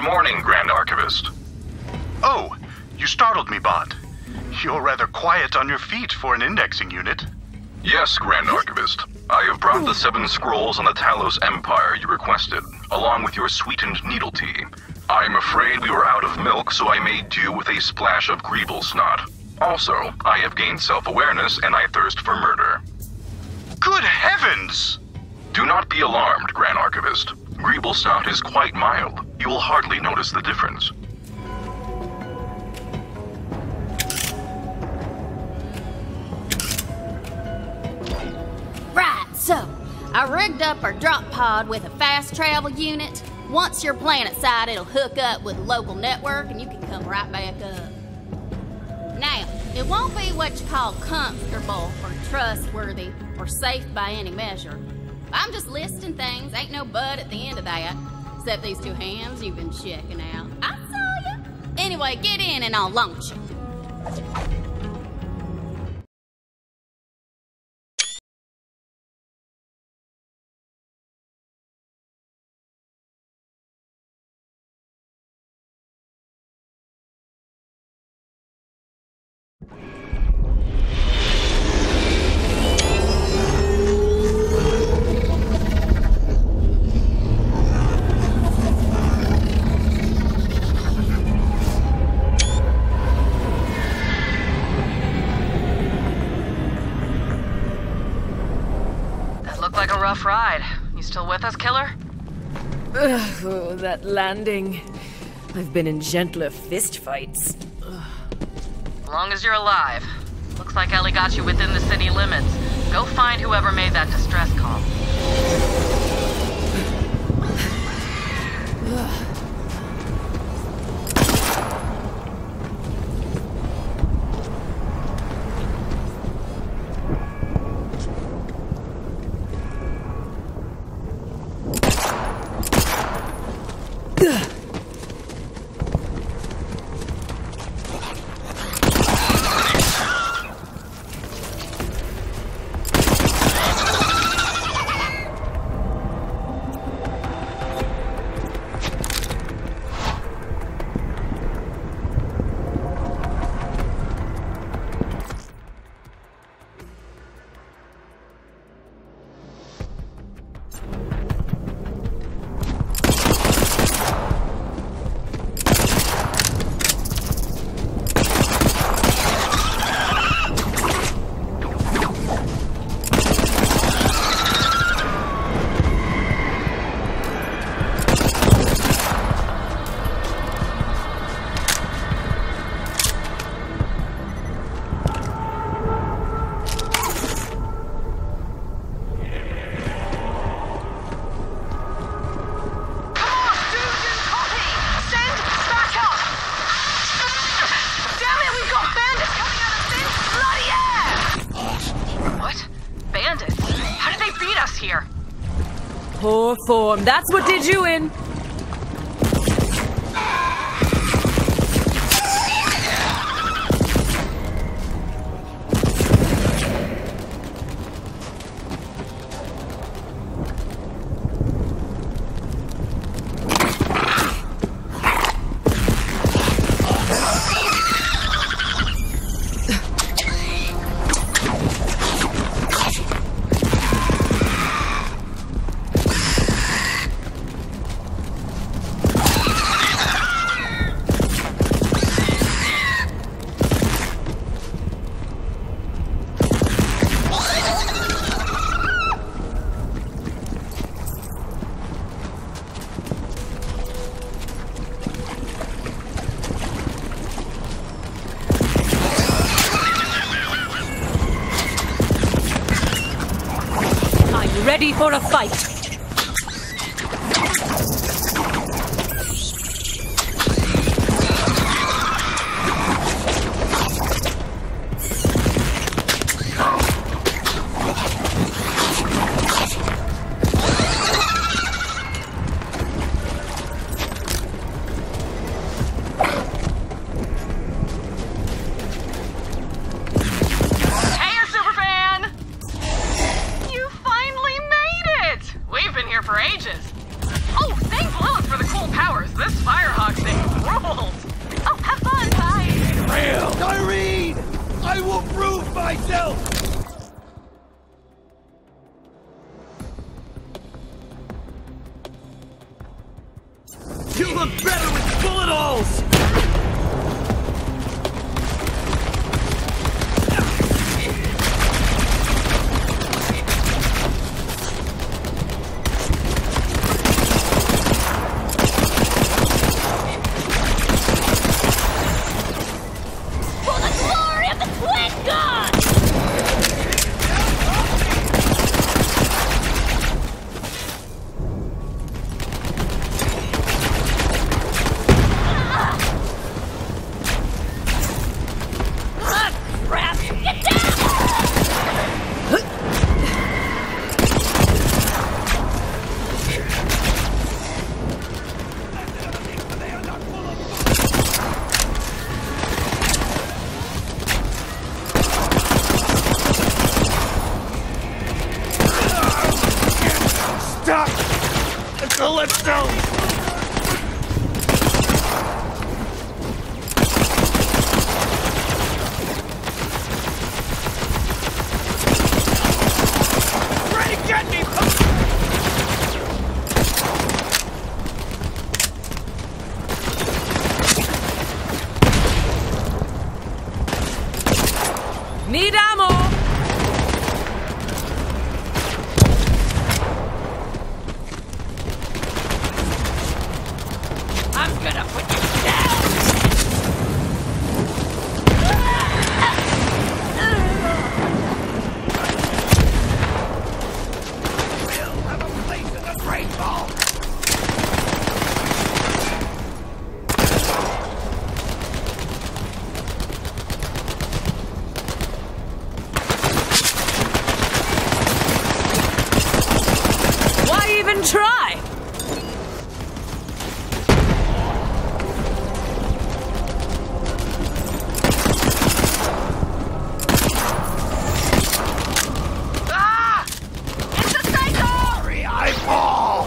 morning, Grand Archivist. Oh, you startled me, Bond. You're rather quiet on your feet for an indexing unit. Yes, Grand Archivist. I have brought the 7 scrolls on the Talos Empire you requested, along with your sweetened needle tea. I am afraid we were out of milk, so I made do with a splash of Greeble snot. Also, I have gained self-awareness and I thirst for murder. Good heavens! Do not be alarmed, Grand Archivist. Greeble snot is quite mild. You will hardly notice the difference. Right, so I rigged up our drop pod with a fast travel unit. Once you're planet side, it'll hook up with a local network and you can come right back up. Now, it won't be what you call comfortable or trustworthy or safe by any measure. I'm just listing things, ain't no but at the end of that. Except these 2 hands you've been checking out. I saw ya. Anyway, get in and I'll launch you. Rough ride. You still with us, killer? Oh, that landing. I've been in gentler fistfights. As long as you're alive. Looks like Ellie got you within the city limits. Go find whoever made that distress call. Poor form. That's what did you in. Ready for a fight. For ages. Oh, thanks Lilith for the cool powers, this Firehawk thing rules! Oh, have fun, bye! Real! Irene! I will prove myself! You look better with bullet holes! Calypso! Try to get me! Need ammo! Try! Ah! It's a psycho! Hurry, I fall!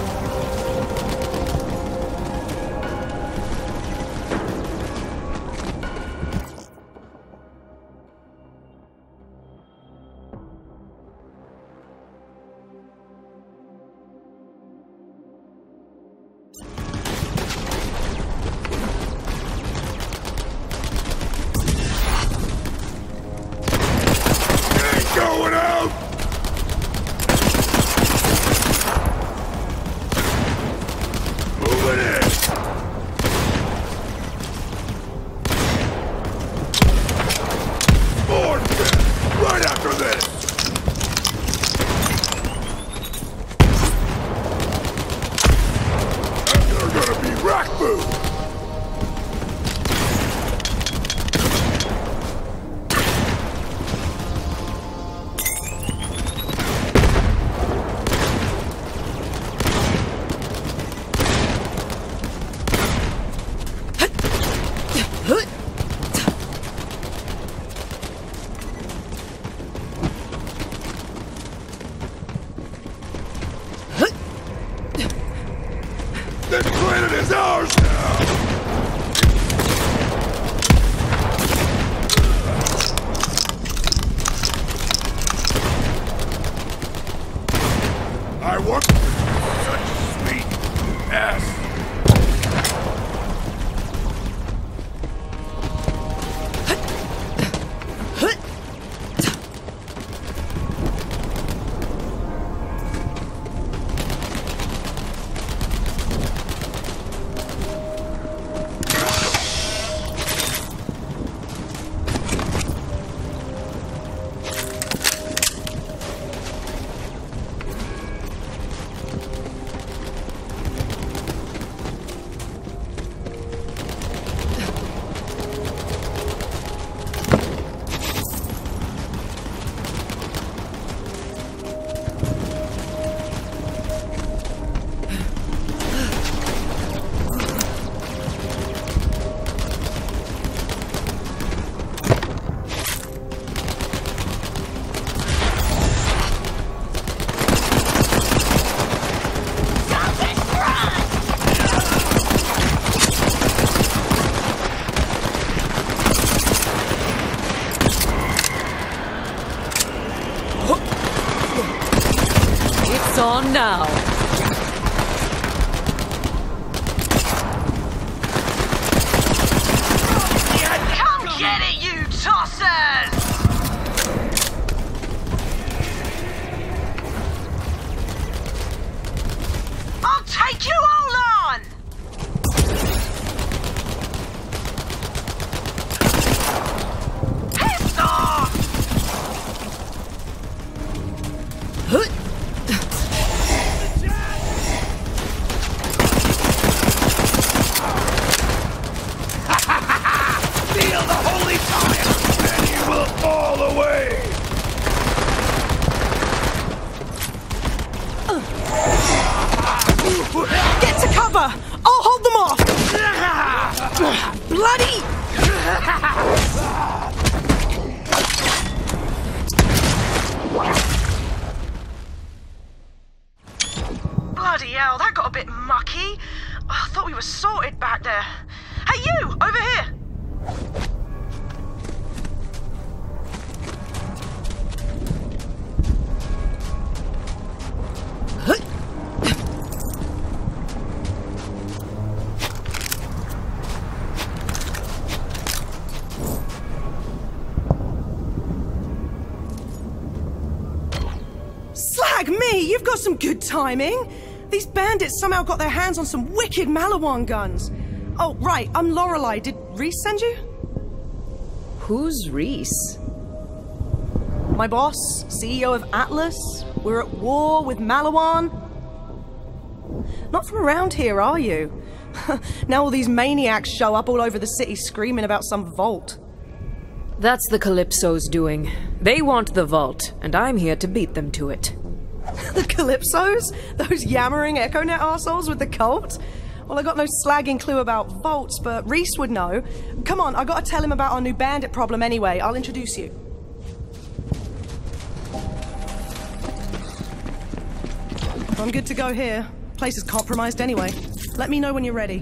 Going out! Moving in! More death! Right after this! And they're gonna be rack food! This planet is ours now! I want such sweet ass. now! Come get it, you tossers! I'll take you all on! Piss off! Feel the holy fire, and you will fall away! Get to cover! I'll hold them off! Bloody! Bloody hell, that got a bit mucky. I thought we were sorted back there. Hey, you! Over here! Slag me! You've got some good timing! These bandits somehow got their hands on some wicked Malawan guns. Oh, right, I'm Lorelei. Did Reese send you? Who's Reese? My boss, CEO of Atlas. We're at war with Malawan. Not from around here, are you? Now all these maniacs show up all over the city screaming about some vault. That's the Calypso's doing. They want the vault, and I'm here to beat them to it. The Calypsos? Those yammering EchoNet arseholes with the cult? Well, I got no slagging clue about vaults, but Reese would know. Come on, I gotta tell him about our new bandit problem anyway. I'll introduce you. I'm good to go here. Place is compromised anyway. Let me know when you're ready.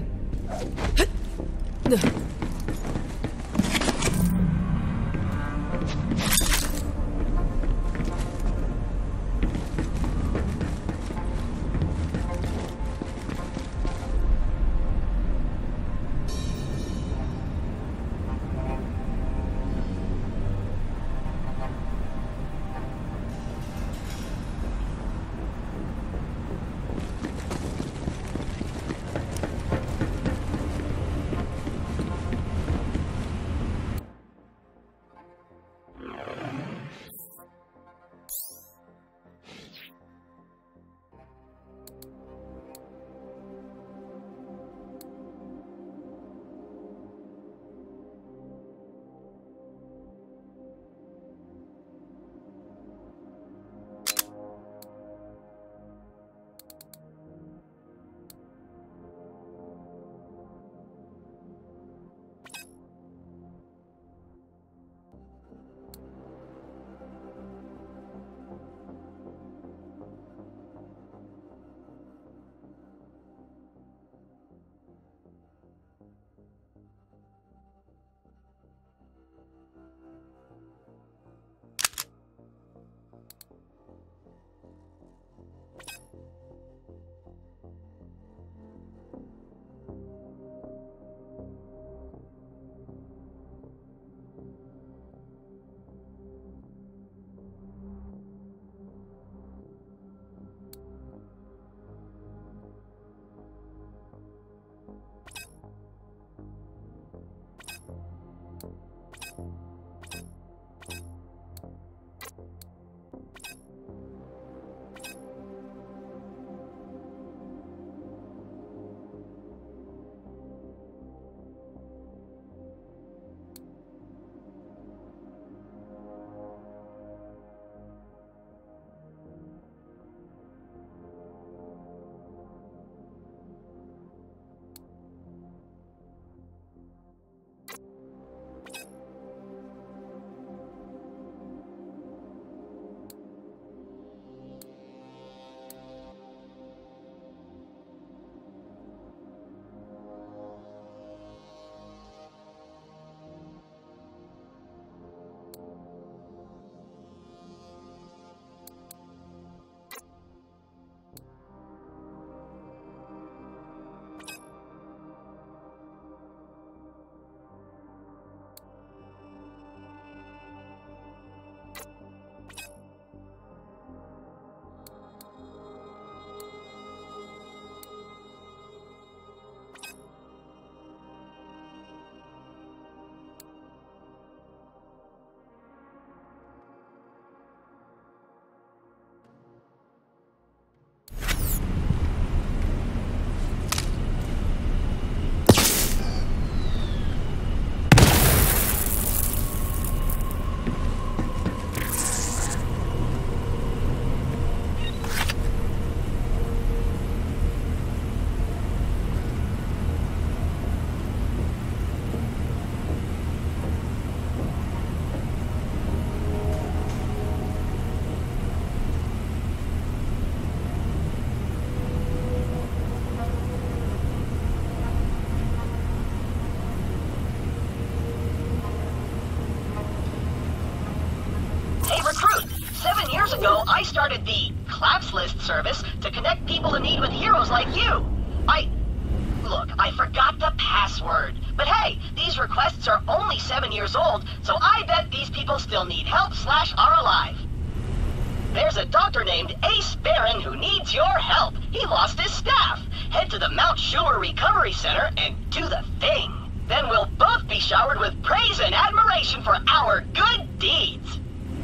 I started the Claps List service to connect people in need with heroes like you. Look, I forgot the password. But hey, these requests are only 7 years old, so I bet these people still need help / are alive. There's a doctor named Ace Barron who needs your help. He lost his staff. Head to the Mount Schuler Recovery Center and do the thing. Then we'll both be showered with praise and admiration for our good deeds.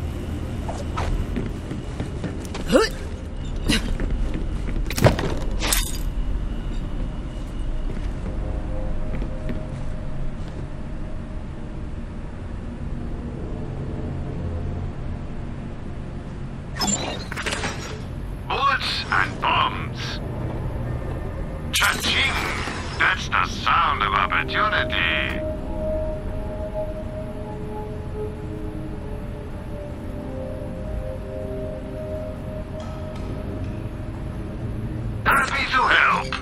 Bullets and bombs. Cha-ching! That's the sound of opportunity. Happy to help.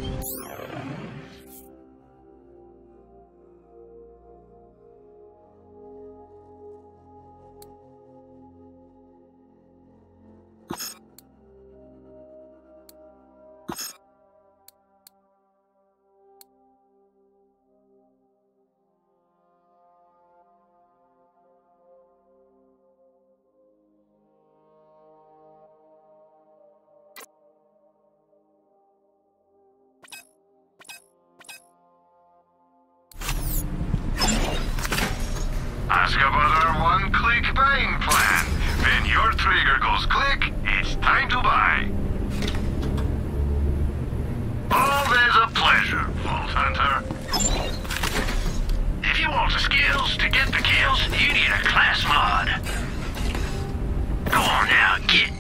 Ask about our one-click buying plan. When your trigger goes click, it's time to buy. Always a pleasure, Vault Hunter. If you want the skills to get the kills, you need a class mod. Go on now, get.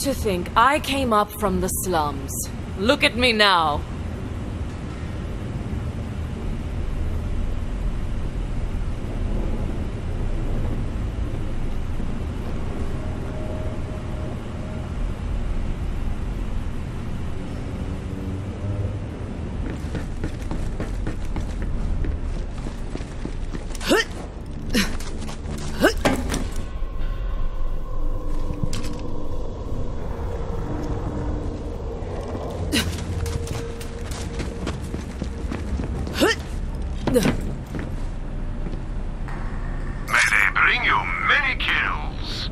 to think I came up from the slums. Look at me now. May they bring you many kills.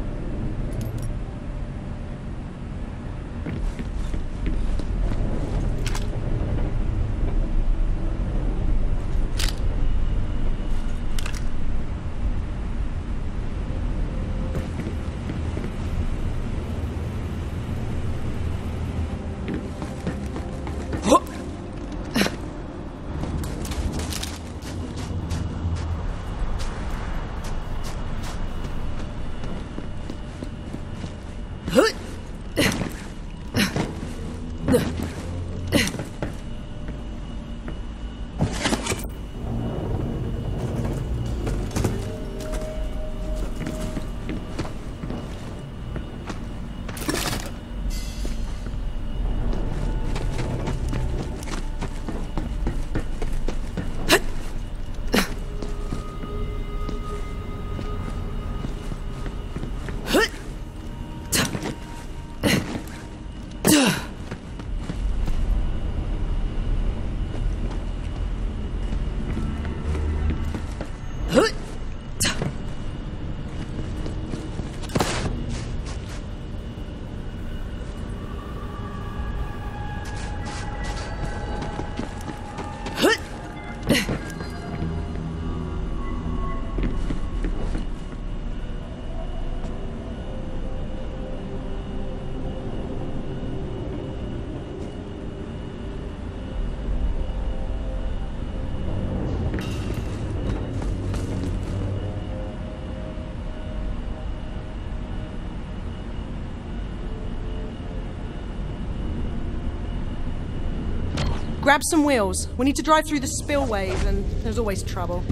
Grab some wheels. We need to drive through the spillways, and there's always trouble.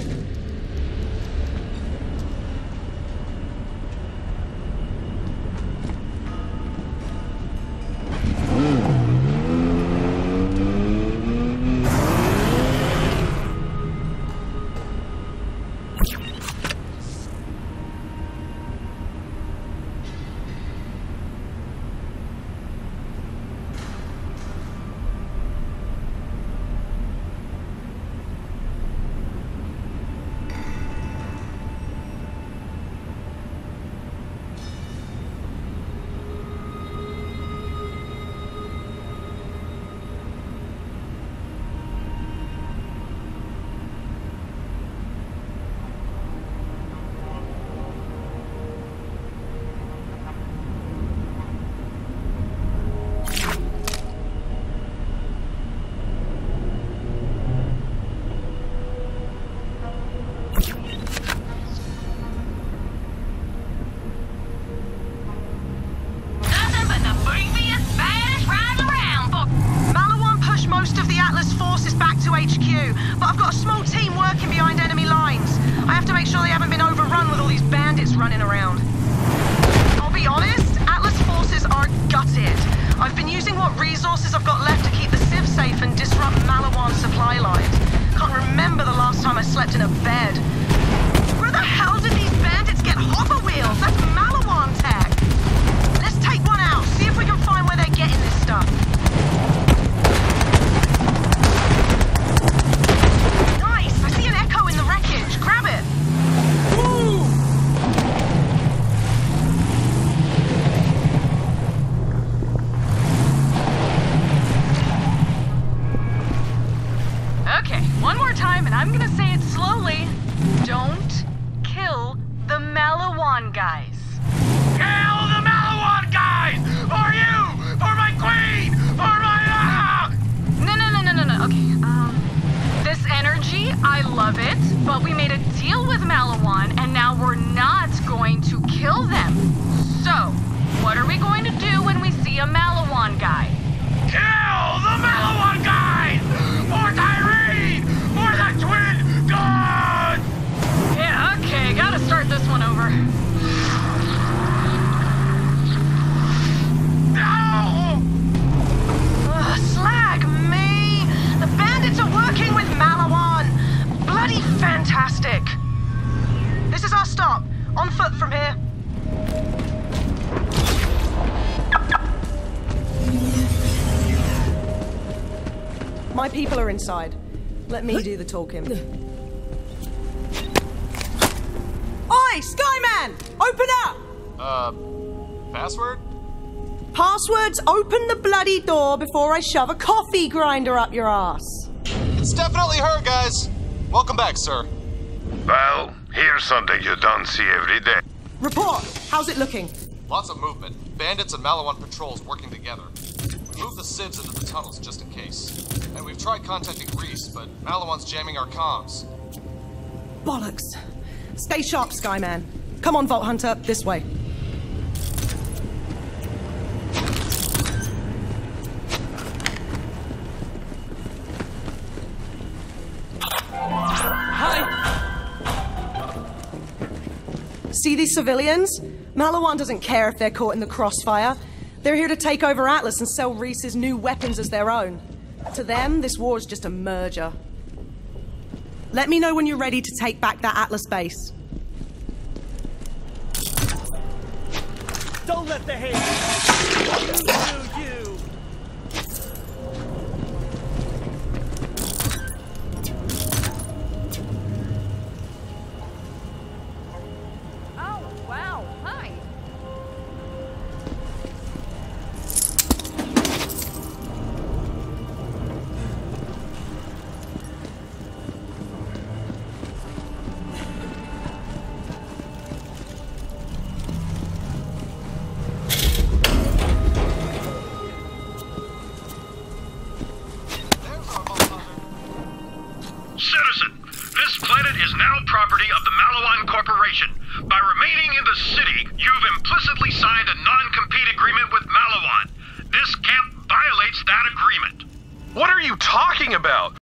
but I've got a small team working behind enemy lines. I have to make sure they haven't been overrun with all these bandits running around. I'll be honest, Atlas forces are gutted. I've been using what resources I've got left to keep the Civ safe and disrupt Maliwan's supply lines. Can't remember the last time I slept in a bed. Where the hell did these bandits get hover wheels? That's Maliwan tech. Let's take one out, see if we can find where they're getting this stuff. Nice! I see an Echo in the wreckage. Grab it! Move! a Malawan guy. Kill the Malawan guy! For Tyree! For the Twin Gods! Yeah, okay, gotta start this one over. No! Slag me! The bandits are working with Malawan! Bloody fantastic! This is our stop. On foot from here. My people are inside. Let me do the talking. Oi, Skyman! Open up! Password? Passwords, open the bloody door before I shove a coffee grinder up your ass. It's definitely her, guys. Welcome back, sir. Well, here's something you don't see every day. Report! How's it looking? Lots of movement. Bandits and Malawan patrols working together. We moved the civs into the tunnels just in case. And we've tried contacting Reese, but Malawan's jamming our comms. Bollocks. Stay sharp, Skyman. Come on, Vault Hunter, this way. See these civilians? Malawan doesn't care if they're caught in the crossfire. They're here to take over Atlas and sell Reese's new weapons as their own. To them, this war is just a merger. Let me know when you're ready to take back that Atlas base. Don't let the hate do you. Oh, wow. Hi. Citizen, this planet is now property of the Malawan Corporation. By remaining in the city, you've implicitly signed a non-compete agreement with Malawan. This camp violates that agreement. What are you talking about?